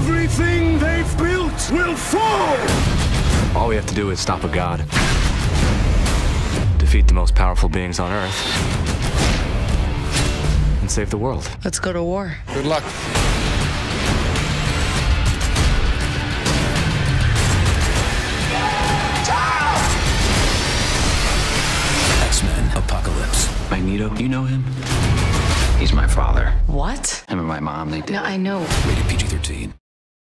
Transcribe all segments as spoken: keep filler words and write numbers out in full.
Everything they've built will fall! All we have to do is stop a god. Defeat the most powerful beings on Earth. And save the world. Let's go to war. Good luck. X-Men Apocalypse. Magneto, you know him? He's my father. What? Him and my mom, they did. No, I know. Rated P G thirteen.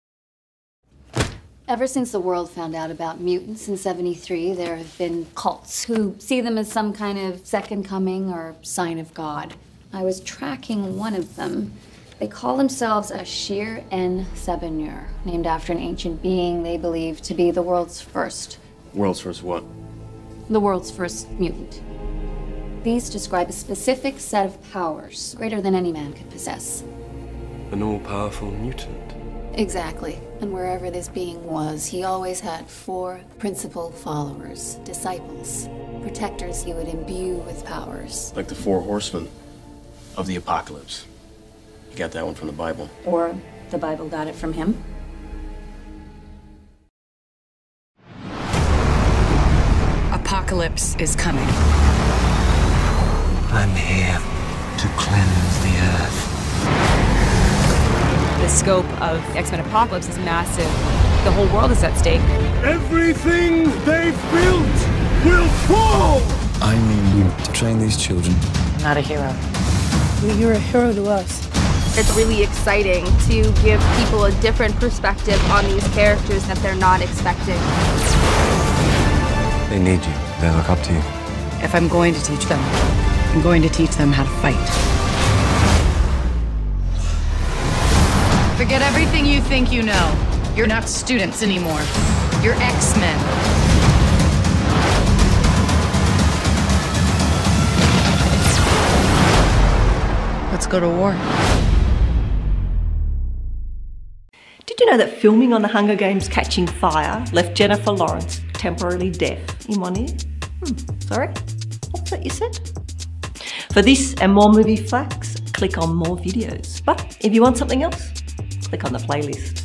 Ever since the world found out about mutants in seventy-three, there have been cults who see them as some kind of second coming or sign of God. I was tracking one of them. They call themselves a Shir En Sebenur, named after an ancient being they believe to be the world's first. World's first what? The world's first mutant. These describe a specific set of powers, greater than any man could possess. An all-powerful mutant. Exactly. And wherever this being was, he always had four principal followers, disciples, protectors he would imbue with powers. Like the four horsemen of the apocalypse. You got that one from the Bible. Or the Bible got it from him. Apocalypse is coming. I'm here to cleanse the earth. The scope of X-Men Apocalypse is massive. The whole world is at stake. Everything they've built will fall! I need you to train these children. I'm not a hero. You're a hero to us. It's really exciting to give people a different perspective on these characters that they're not expecting. They need you. They look up to you. If I'm going to teach them, I'm going to teach them how to fight. Forget everything you think you know. You're not students anymore. You're X-Men. Let's go to war. Did you know that filming on the Hunger Games Catching Fire left Jennifer Lawrence temporarily deaf in one ear? Hmm, sorry? What's that you said? For this and more movie facts, click on more videos. But if you want something else, click on the playlist.